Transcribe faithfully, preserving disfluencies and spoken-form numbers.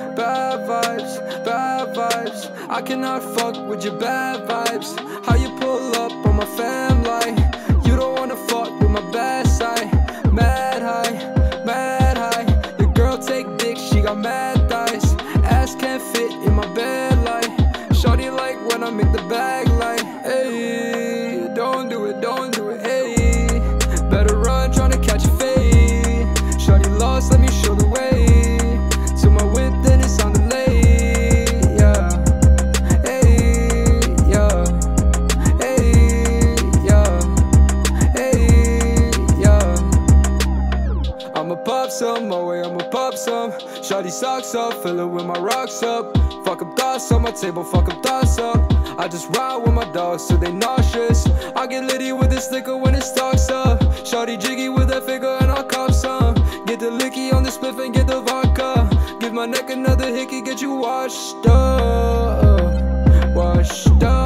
bad vibes, bad vibes. I cannot fuck with your bad vibes. How you pull up on my fam like you don't wanna fuck with my bad side. Mad high, mad high. Your girl take dick, she got mad thighs. Ass can't fit in my bed like shorty like when I make the bag like ayy. Don't do it, don't do it, ayy. Better run, tryna catch a fade. Shorty lost, let me show the way. To my whip, then it's on delay. Yeah, ayy, yeah, ayy, yeah, ayy, yeah. I'ma pop some, my way, I'ma pop some. Shorty socks up, fill it with my rocks up. Fuck up thoughts on my table, fuck up thoughts up. I just ride with my dogs so they nauseous. I get litty with this liquor when it stocks up. Shorty jiggy with that figure and I'll cop some. Get the licky on the spliff and get the vodka. Give my neck another hickey, get you washed up, washed up.